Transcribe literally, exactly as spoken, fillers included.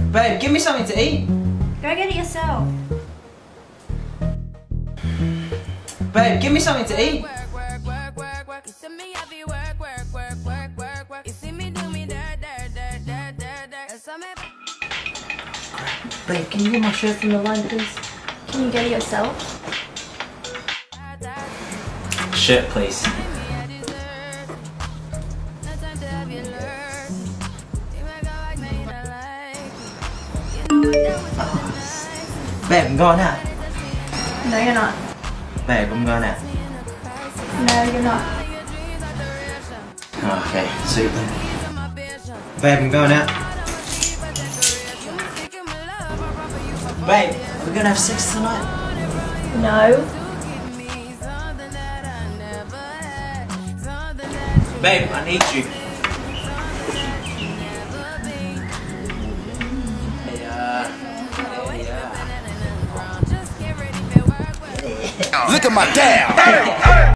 Babe, give me something to eat. Go get it yourself. Babe, give me something to eat. Babe, can you get my shirt from the line, please? Can you get it yourself? Shirt, please. Oh. Babe, I'm going out. No, you're not. Babe, I'm going out. No, you're not. Oh, okay, sweet then. Babe, I'm going out. Babe, we're gonna have sex tonight. No. Babe, I need you. Look at my dad.